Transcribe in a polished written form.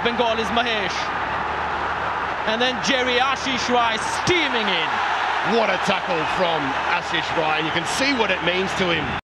Bengali's Mahesh. And then Jerry Ashish Rai steaming in. What a tackle from Ashish Rai. You can see what it means to him.